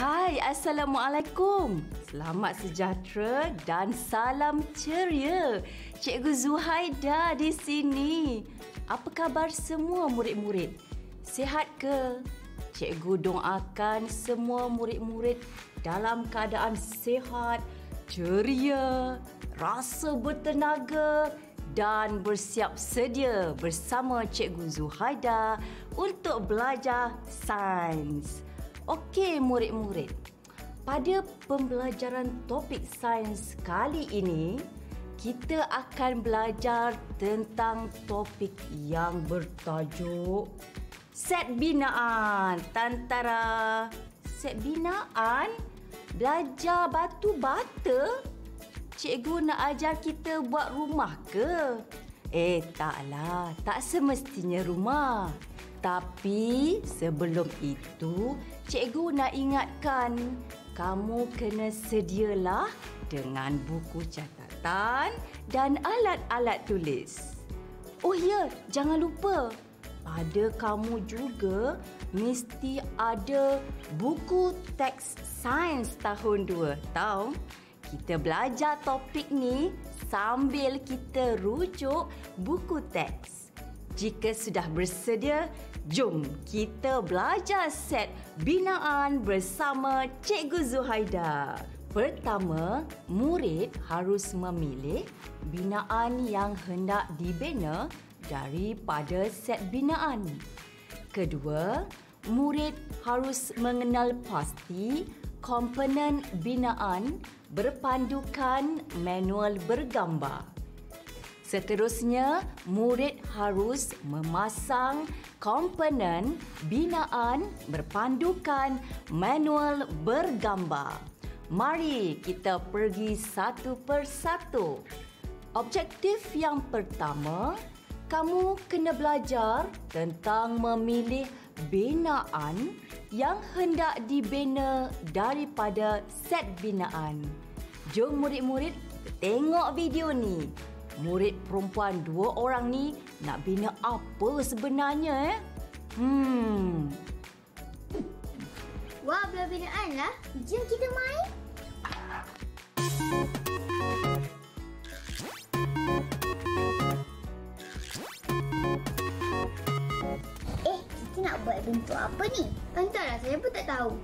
Hai, Assalamualaikum. Selamat sejahtera dan salam ceria. Cikgu Zuhaida di sini. Apa khabar semua murid-murid? Sihat ke? Cikgu doakan semua murid-murid dalam keadaan sihat, ceria, rasa bertenaga dan bersiap sedia bersama Cikgu Zuhaida untuk belajar sains. Okey murid-murid, pada pembelajaran topik sains kali ini, kita akan belajar tentang topik yang bertajuk set binaan. Tantara, set binaan? Belajar batu bata? Cikgu nak ajar kita buat rumah ke? Taklah, tak semestinya rumah. Tapi sebelum itu, cikgu nak ingatkan, kamu kena sedialah dengan buku catatan dan alat-alat tulis. Oh ya, jangan lupa, pada kamu juga mesti ada buku teks sains tahun 2. Tahu? Kita belajar topik ni sambil kita rujuk buku teks. Jika sudah bersedia, jom kita belajar set binaan bersama Cikgu Zuhaida. Pertama, murid harus memilih binaan yang hendak dibina daripada set binaan. Kedua, murid harus mengenal pasti komponen binaan berpandukan manual bergambar. Seterusnya, murid harus memasang komponen binaan berpandukan manual bergambar. Mari kita pergi satu persatu. Objektif yang pertama, kamu kena belajar tentang memilih binaan yang hendak dibina daripada set binaan. Jom murid-murid tengok video ni. Murid perempuan 2 orang ni nak bina apa sebenarnya? Wah, belah binaan lah. Jom kita main. Kita nak buat bentuk apa ni? Entahlah, saya pun tak tahu.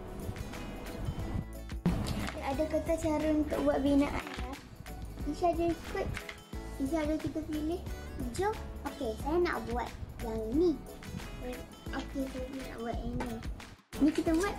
Ada kata cara untuk buat binaan lah. Isha ada ikut. Isha ada kita pilih. Jom. Okey, saya nak buat yang ni. Okey, saya nak buat yang ni. Ni kita buat.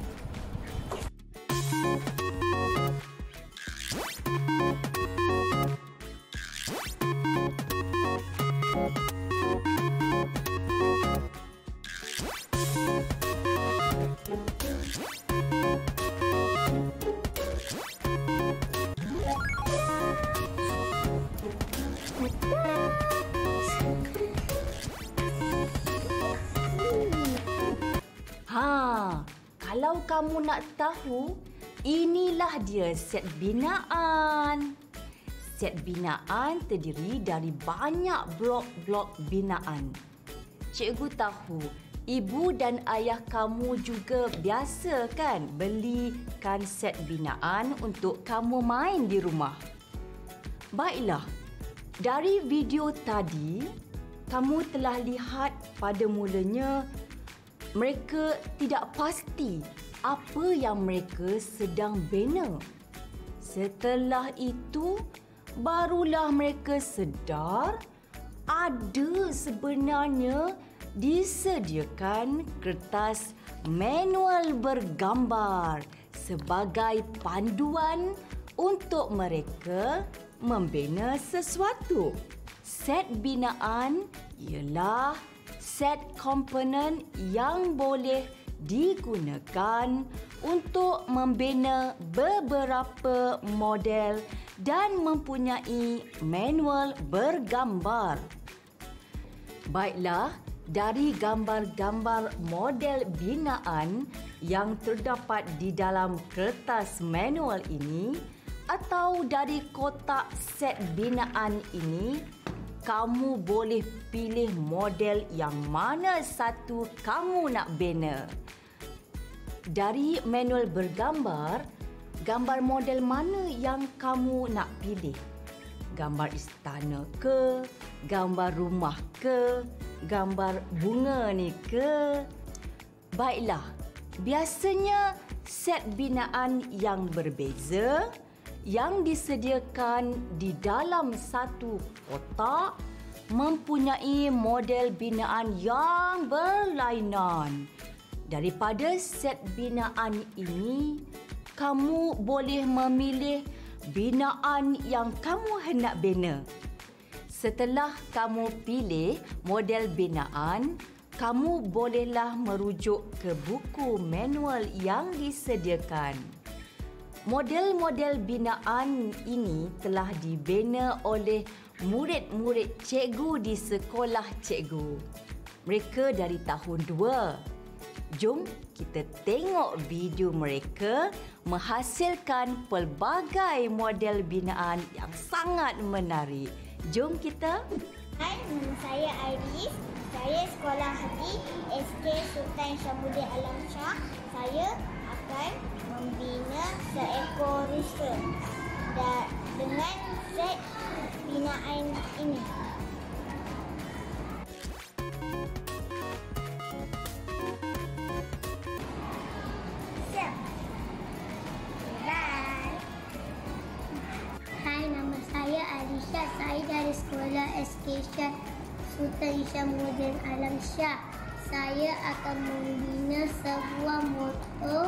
Kalau kamu nak tahu, inilah dia set binaan. Set binaan terdiri dari banyak blok-blok binaan. Cikgu tahu, ibu dan ayah kamu juga biasa kan belikan set binaan untuk kamu main di rumah. Baiklah, dari video tadi, kamu telah lihat pada mulanya mereka tidak pasti apa yang mereka sedang bina. Setelah itu, barulah mereka sedar ada sebenarnya disediakan kertas manual bergambar sebagai panduan untuk mereka membina sesuatu. Set binaan ialah set komponen yang boleh digunakan untuk membina beberapa model dan mempunyai manual bergambar. Baiklah, dari gambar-gambar model binaan yang terdapat di dalam kertas manual ini atau dari kotak set binaan ini, kamu boleh pilih model yang mana satu kamu nak bina. dari manual bergambar, gambar model mana yang kamu nak pilih? Gambar istana ke? Gambar rumah ke? Gambar bunga ni ke? Baiklah, biasanya set binaan yang berbeza yang disediakan di dalam satu kotak mempunyai model binaan yang berlainan. Daripada set binaan ini, kamu boleh memilih binaan yang kamu hendak bina. Setelah kamu pilih model binaan, kamu bolehlah merujuk ke buku manual yang disediakan. Model-model binaan ini telah dibina oleh murid-murid cikgu di sekolah cikgu. Mereka dari tahun 2. Jom kita tengok video mereka menghasilkan pelbagai model binaan yang sangat menarik. Jom kita. Hai, nama saya Iris. Saya sekolah di SK Sultan Syamuddin Alamsyah. Saya akan membina seekor rusa dengan set binaan ini. Saya Alisha, saya dari sekolah SK Sultan Syamuddin Alamsyah. Saya akan membina sebuah motor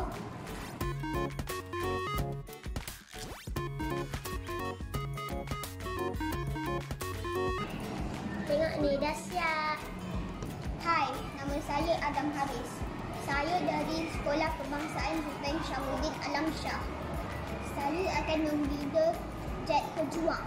tengok ni, dah siap. Hai, nama saya Adam Haris. Saya dari Sekolah Kebangsaan Sultan Syamuddin Alamsyah. Saya akan membina jet pejuang.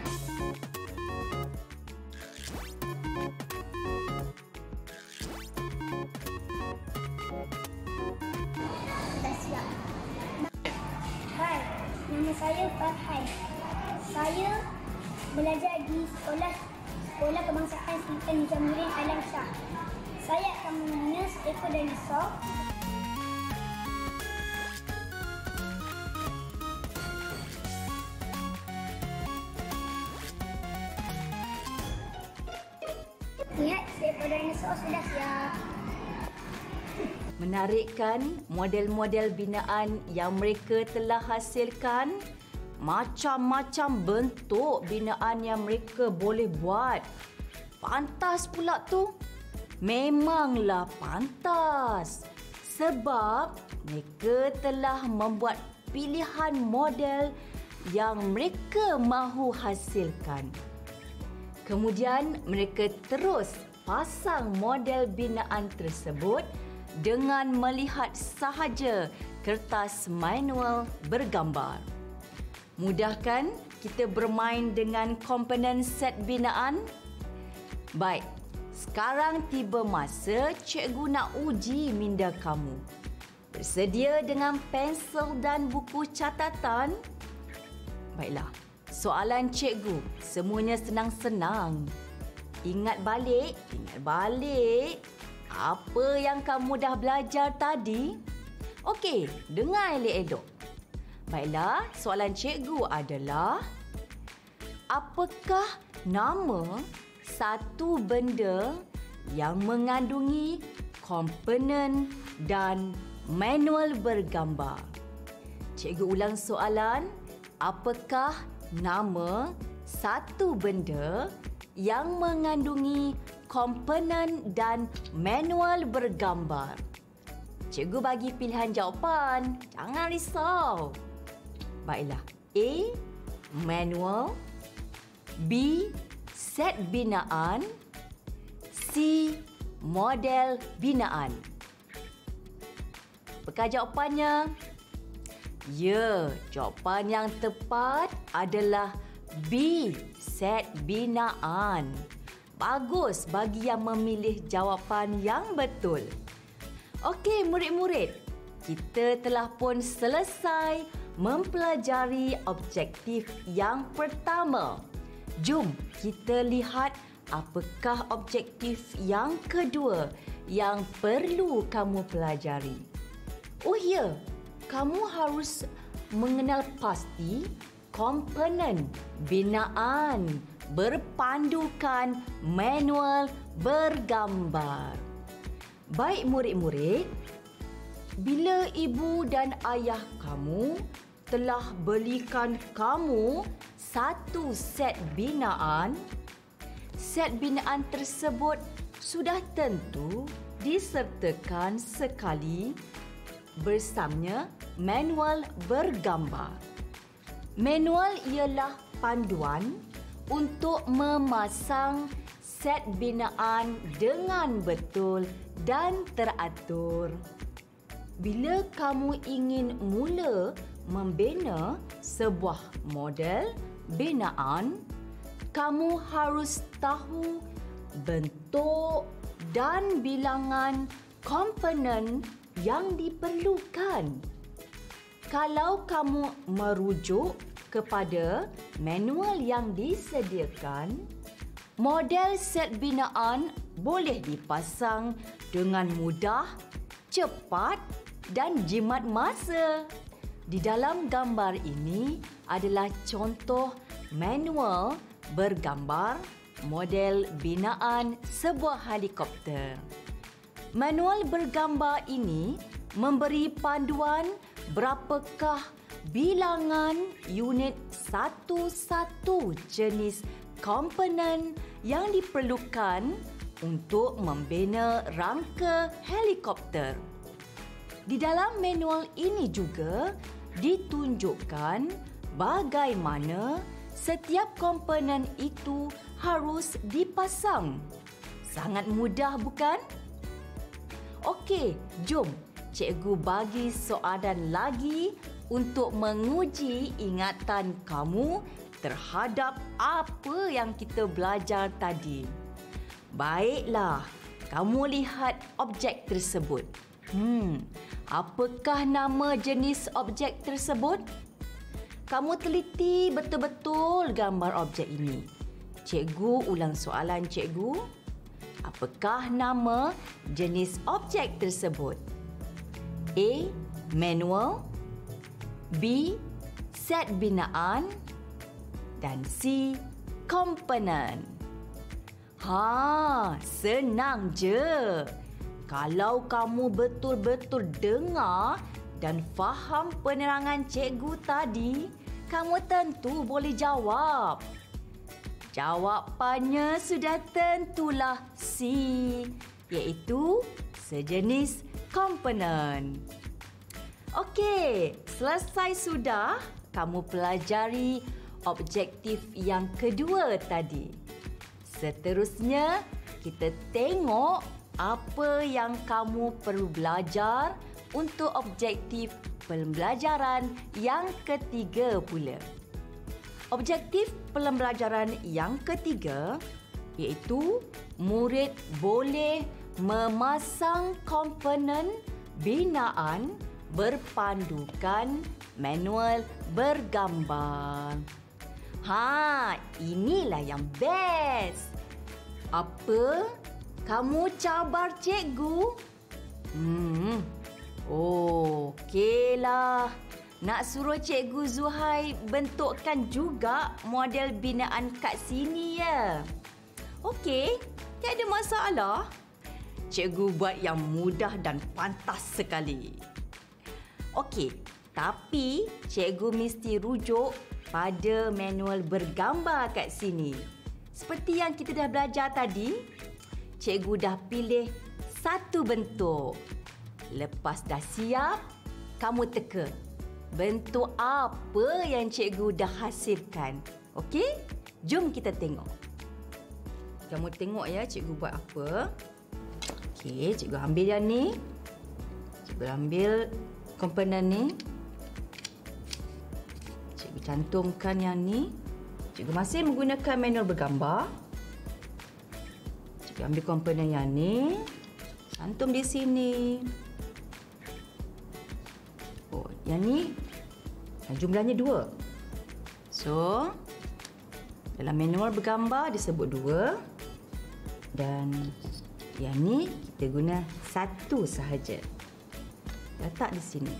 Dah siap. Hai, nama saya Farhan. Saya belajar di Sekolah Kebangsaan Sultan Syamuddin Alamsyah. Saya akan membina seekor dinosaur. Lihat, seekor dinosaur sudah siap. Menarik kan model-model binaan yang mereka telah hasilkan? Macam-macam bentuk binaan yang mereka boleh buat. Pantas pula tu? Memanglah pantas. Sebab mereka telah membuat pilihan model yang mereka mahu hasilkan. Kemudian mereka terus pasang model binaan tersebut dengan melihat sahaja kertas manual bergambar. Mudah kan kita bermain dengan komponen set binaan? Baik, sekarang tiba masa cikgu nak uji minda kamu. Bersedia dengan pensel dan buku catatan? Baiklah, soalan cikgu semuanya senang-senang. Ingat balik apa yang kamu dah belajar tadi. Okey, dengar elok-elok. Baiklah, soalan cikgu adalah, apakah nama satu benda yang mengandungi komponen dan manual bergambar? Cikgu ulang soalan. Apakah nama satu benda yang mengandungi komponen dan manual bergambar? Cikgu bagi pilihan jawapan. Jangan risau. Baiklah. A. Manual. B. Set binaan. C. Model binaan. Apakah jawapannya? Ya, jawapan yang tepat adalah B. Set binaan. Bagus bagi yang memilih jawapan yang betul. Okey, murid-murid. Kita telah pun selesai mempelajari objektif yang pertama. Jom kita lihat apakah objektif yang kedua yang perlu kamu pelajari. Oh ya, kamu harus mengenal pasti komponen binaan berpandukan manual bergambar. Baik murid-murid, bila ibu dan ayah kamu telah belikan kamu satu set binaan tersebut sudah tentu disertakan sekali bersamanya manual bergambar. Manual ialah panduan untuk memasang set binaan dengan betul dan teratur. Bila kamu ingin mula membina sebuah model binaan, kamu harus tahu bentuk dan bilangan komponen yang diperlukan. Kalau kamu merujuk kepada manual yang disediakan, model set binaan boleh dipasang dengan mudah, cepat dan jimat masa. Di dalam gambar ini adalah contoh manual bergambar model binaan sebuah helikopter. Manual bergambar ini memberi panduan berapakah bilangan unit satu-satu jenis komponen yang diperlukan untuk membina rangka helikopter. Di dalam manual ini juga ditunjukkan bagaimana setiap komponen itu harus dipasang. Sangat mudah, bukan? Okey, jom cikgu bagi soalan lagi untuk menguji ingatan kamu terhadap apa yang kita belajar tadi. Baiklah, kamu lihat objek tersebut. Apakah nama jenis objek tersebut? Kamu teliti betul-betul gambar objek ini. Cikgu ulang soalan cikgu. Apakah nama jenis objek tersebut? A. Manual, B. Set binaan dan C. Komponen. Senang je. Kalau kamu betul-betul dengar dan faham penerangan cikgu tadi, kamu tentu boleh jawab. Jawapannya sudah tentulah C, iaitu sejenis komponen. Okey, selesai sudah kamu pelajari objektif yang kedua tadi. Seterusnya, kita tengok apa yang kamu perlu belajar untuk objektif pembelajaran yang ketiga pula. Objektif pembelajaran yang ketiga iaitu murid boleh memasang komponen binaan berpandukan manual bergambar. Inilah yang best. Apa? Kamu cabar cikgu? Okeylah. Nak suruh Cikgu Zuhai bentukkan juga model binaan kat sini ya. Okey, tiada masalah. Cikgu buat yang mudah dan pantas sekali. Okey, tapi cikgu mesti rujuk pada manual bergambar kat sini. Seperti yang kita dah belajar tadi, cikgu dah pilih satu bentuk. Lepas dah siap, kamu teka. Bentuk apa yang cikgu dah hasilkan? Okey? Jom kita tengok. Kamu tengok ya cikgu buat apa. Okey, cikgu ambil yang ni. Cikgu ambil komponen ni. Cikgu cantumkan yang ni. Cikgu masih menggunakan manual bergambar. Cikgu ambil komponen yang ni. Cantum di sini. Yang ni jumlahnya 2. So, dalam manual bergambar disebut 2. Dan yang ni kita guna 1 sahaja. letak di sini.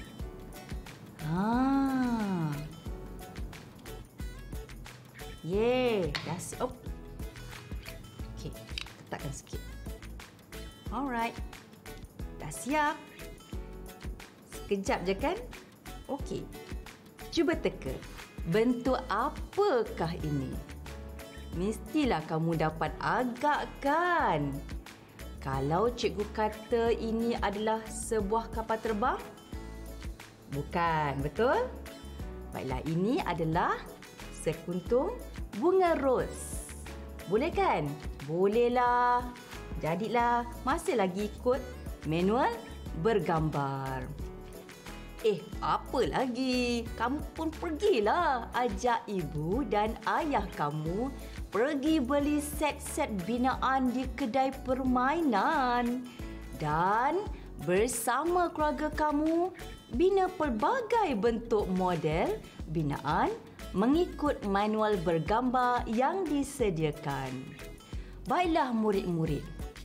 Dah siap. Okey, letakkan sikit. Alright. Dah siap. Sekejap je kan? Okey. Cuba teka. Bentuk apakah ini? Mestilah kamu dapat agak kan? Kalau cikgu kata ini adalah sebuah kapal terbang? Bukan, betul? Baiklah, ini adalah sekuntum bunga ros. Boleh kan? Bolehlah. Jadilah, masih lagi ikut manual bergambar. Apa lagi? Kamu pun pergilah ajak ibu dan ayah kamu pergi beli set-set binaan di kedai permainan dan bersama keluarga kamu bina pelbagai bentuk model binaan mengikut manual bergambar yang disediakan. Baiklah murid-murid.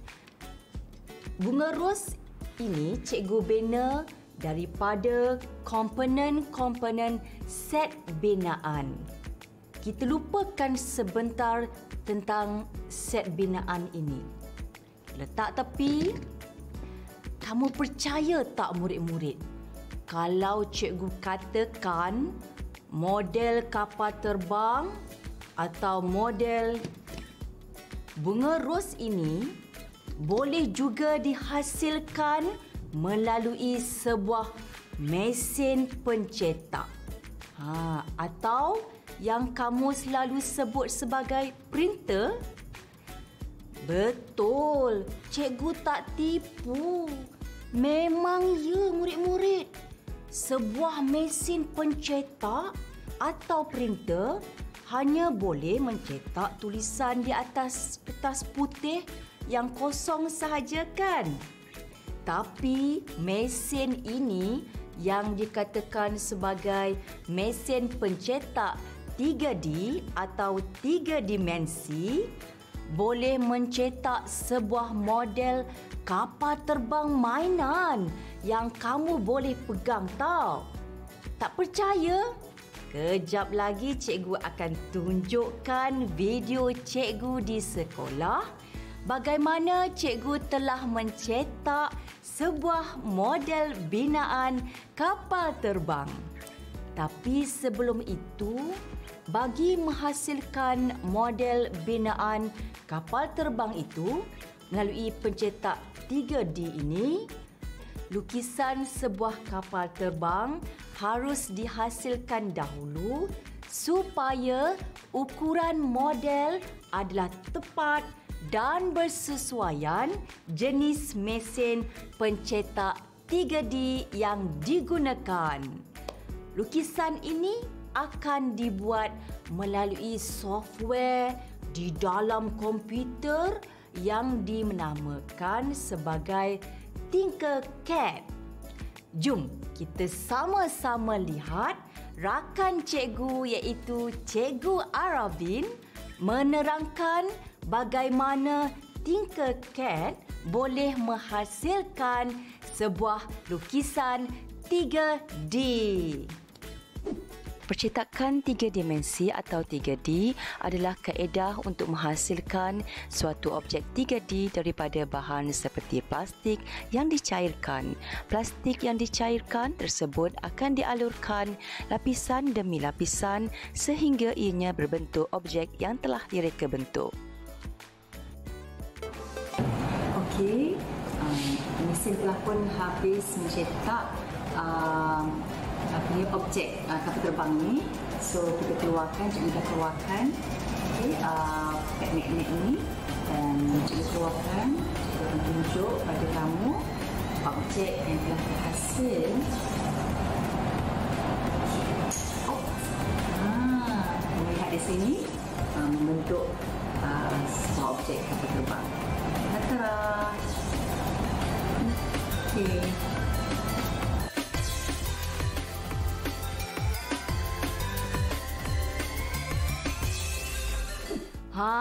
Bunga ros ini cikgu bina daripada komponen-komponen set binaan. Kita lupakan sebentar tentang set binaan ini. Letak tepi. Kamu percaya tak murid-murid? Kalau cikgu katakan model kapal terbang atau model bunga ros ini boleh juga dihasilkan melalui sebuah mesin pencetak. Atau yang kamu selalu sebut sebagai printer? Betul, cikgu tak tipu. Memang ya murid-murid. Sebuah mesin pencetak atau printer hanya boleh mencetak tulisan di atas kertas putih yang kosong sahaja kan? Tapi mesin ini yang dikatakan sebagai mesin pencetak 3D atau 3 dimensi boleh mencetak sebuah model kapal terbang mainan yang kamu boleh pegang tau. Tak percaya? Kejap lagi cikgu akan tunjukkan video cikgu di sekolah bagaimana cikgu telah mencetak sebuah model binaan kapal terbang. Tapi sebelum itu, bagi menghasilkan model binaan kapal terbang itu melalui pencetak 3D ini, lukisan sebuah kapal terbang harus dihasilkan dahulu supaya ukuran model adalah tepat dan bersesuaian jenis mesin pencetak 3D yang digunakan. Lukisan ini akan dibuat melalui software di dalam komputer yang dinamakan sebagai Tinkercad. Jom kita sama-sama lihat rakan cikgu iaitu Cikgu Arabin menerangkan bagaimana Tinkercad boleh menghasilkan sebuah lukisan 3D. Percetakan 3 dimensi atau 3D adalah kaedah untuk menghasilkan suatu objek 3D daripada bahan seperti plastik yang dicairkan. Plastik yang dicairkan tersebut akan dialurkan lapisan demi lapisan sehingga ianya berbentuk objek yang telah direka bentuk. Okey, mesin telah pun habis mencetak objek kapal terbang ni. So kita keluarkan, cikgu dah keluarkan magnet ni dan cikgu keluarkan, cikgu akan tunjuk pada kamu objek yang telah berhasil. Melihat di sini membentuk sebuah objek kapal terbang. Ta-da! Okey.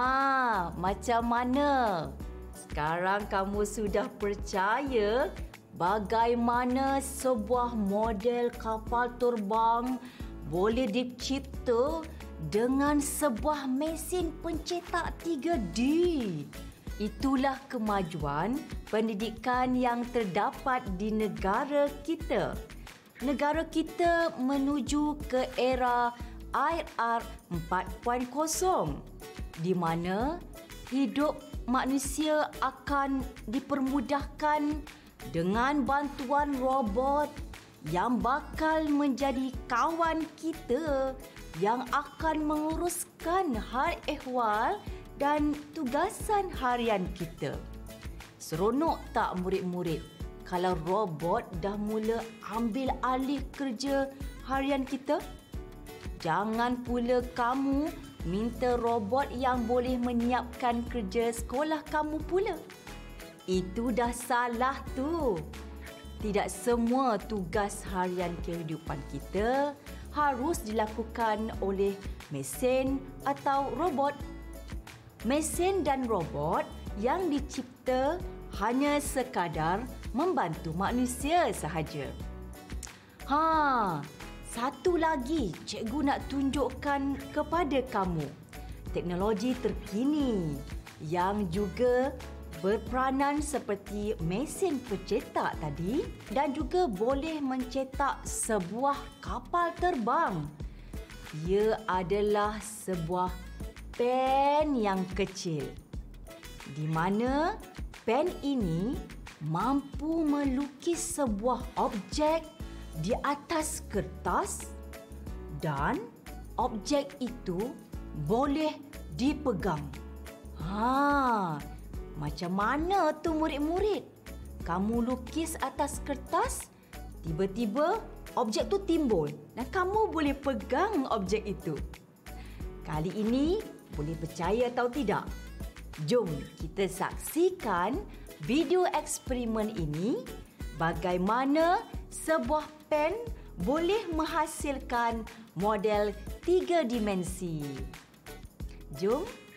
Macam mana? Sekarang kamu sudah percaya bagaimana sebuah model kapal terbang boleh dicipta dengan sebuah mesin pencetak 3D. Itulah kemajuan pendidikan yang terdapat di negara kita. Negara kita menuju ke era IR 4.0 di mana hidup manusia akan dipermudahkan dengan bantuan robot yang bakal menjadi kawan kita yang akan menguruskan hal ehwal dan tugasan harian kita. Seronok tak murid-murid kalau robot dah mula ambil alih kerja harian kita? Jangan pula kamu minta robot yang boleh menyiapkan kerja sekolah kamu pula. Itu dah salah tu. Tidak semua tugas harian kehidupan kita harus dilakukan oleh mesin atau robot. Mesin dan robot yang dicipta hanya sekadar membantu manusia sahaja. Satu lagi cikgu nak tunjukkan kepada kamu. Teknologi terkini yang juga berperanan seperti mesin pencetak tadi dan juga boleh mencetak sebuah kapal terbang. Ia adalah sebuah pen yang kecil di mana pen ini mampu melukis sebuah objek di atas kertas dan objek itu boleh dipegang. Macam mana tu murid-murid? Kamu lukis atas kertas, tiba-tiba objek tu timbul dan kamu boleh pegang objek itu. Kali ini boleh percaya atau tidak? Jom kita saksikan video eksperimen ini bagaimana sebuah pen boleh menghasilkan model 3 dimensi. Jom.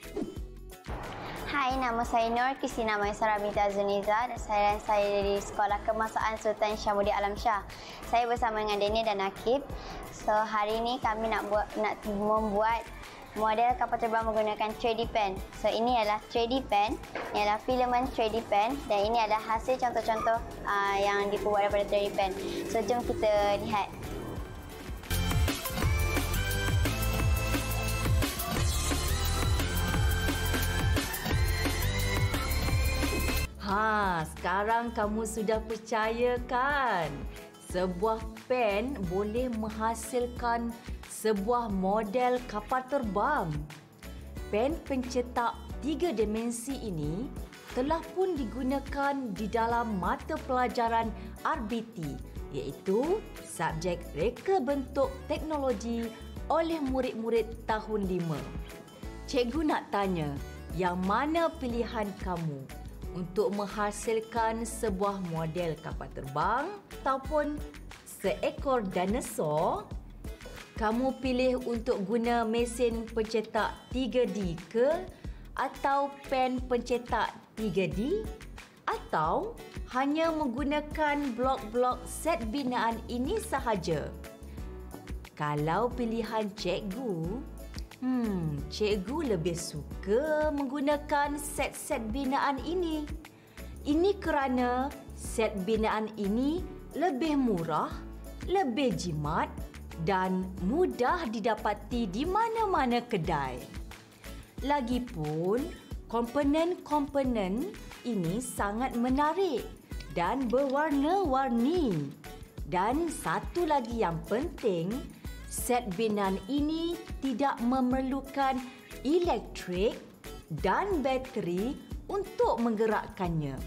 Hai, nama saya Nur Kristina Maisara binti Azuniza dan saya dari Sekolah Kemasaan Sultan Syamudi Alam Shah. Saya bersama dengan Daniel dan Akib. So, hari ini kami nak membuat model kapal terbang menggunakan 3D pen. So, ini adalah 3D pen. Ini adalah filament 3D pen dan ini adalah hasil contoh-contoh yang dibuat daripada 3D pen. So, jom kita lihat. Sekarang kamu sudah percaya kan? Sebuah pen boleh menghasilkan sebuah model kapal terbang. Pen pencetak 3 dimensi ini telah pun digunakan di dalam mata pelajaran RBT, iaitu subjek reka bentuk teknologi oleh murid-murid tahun 5. Cikgu nak tanya, yang mana pilihan kamu? Untuk menghasilkan sebuah model kapal terbang ataupun seekor dinosaur? Kamu pilih untuk guna mesin pencetak 3D ke atau pen pencetak 3D atau hanya menggunakan blok-blok set binaan ini sahaja? Kalau pilihan cikgu, cikgu lebih suka menggunakan set-set binaan ini. Ini kerana set binaan ini lebih murah, lebih jimat dan mudah didapati di mana-mana kedai. Lagipun, komponen-komponen ini sangat menarik dan berwarna-warni. Dan satu lagi yang penting, set binaan ini tidak memerlukan elektrik dan bateri untuk menggerakkannya.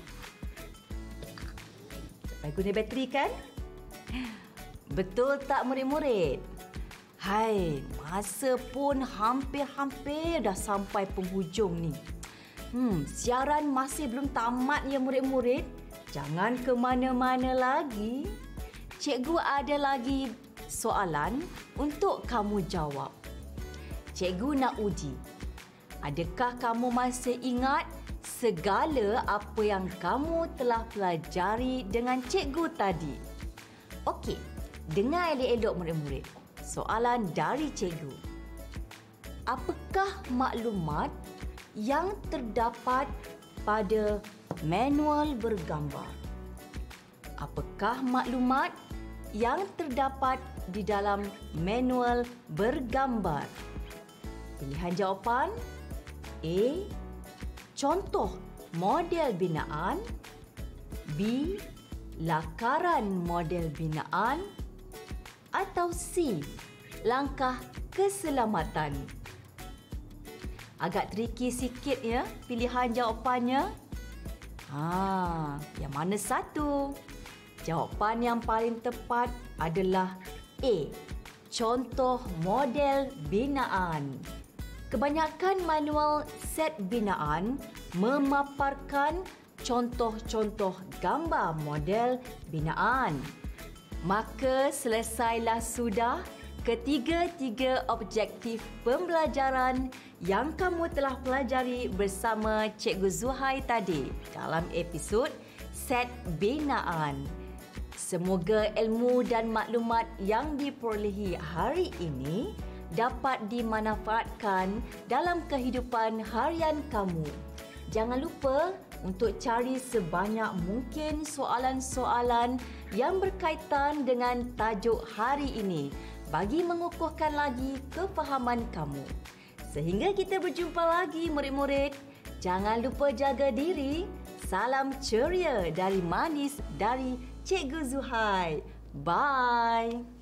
Saya guna bateri kan? Betul tak murid-murid? Hai, masa pun hampir-hampir dah sampai penghujung ni. Siaran masih belum tamat ya murid-murid. Jangan ke mana-mana lagi. Cikgu ada lagi soalan untuk kamu jawab. Cikgu nak uji. Adakah kamu masih ingat segala apa yang kamu telah pelajari dengan cikgu tadi. Okey, dengar elok-elok murid-murid. Soalan dari cikgu. Apakah maklumat yang terdapat pada manual bergambar? Apakah maklumat yang terdapat di dalam manual bergambar? Pilihan jawapan A. Contoh model binaan. B. Lakaran model binaan. Atau C. Langkah keselamatan. Agak tricky sikit ya pilihan jawapannya. Yang mana satu? Jawapan yang paling tepat adalah A. Contoh model binaan. Kebanyakan manual set binaan memaparkan contoh-contoh gambar model binaan. Maka selesailah sudah ketiga-tiga objektif pembelajaran yang kamu telah pelajari bersama Cikgu Zuhai tadi dalam episod set binaan. Semoga ilmu dan maklumat yang diperolehi hari ini dapat dimanfaatkan dalam kehidupan harian kamu. Jangan lupa untuk cari sebanyak mungkin soalan-soalan yang berkaitan dengan tajuk hari ini bagi mengukuhkan lagi kefahaman kamu. Sehingga kita berjumpa lagi murid-murid. Jangan lupa jaga diri. Salam ceria dari manis dari Cikgu Zuhai. Bye.